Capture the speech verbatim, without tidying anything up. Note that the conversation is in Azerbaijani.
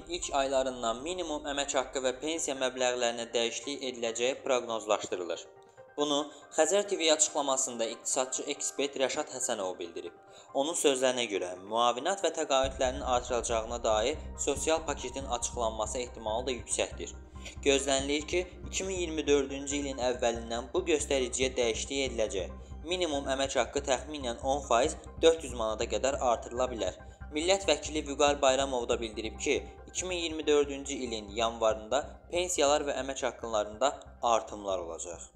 ilk aylarından minimum əmək haqqı və pensiya məbləğlərinə dəyişiklik ediləcəyi proqnozlaşdırılır. Bunu Xəzər T V açıqlamasında iqtisadçı ekspert Rəşad Həsənov bildirib. Onun sözlərinə görə, müavinət və təqaüdlərin artırılacağına dair sosial paketin açıqlanması ehtimalı da yüksəkdir. Gözlənilir ki, iki min iyirmi dördüncü ilin əvvəlindən bu göstəriciyə dəyişiklik ediləcək. Minimum əmək haqqı təxminən on faiz dörd yüz manata qədər artırıla bilər. Millət vəkili Vüqar Bayramov da bildirib ki, iki min iyirmi dördüncü ilin yanvarında pensiyalar və əmək haqqlarında artımlar olacaq.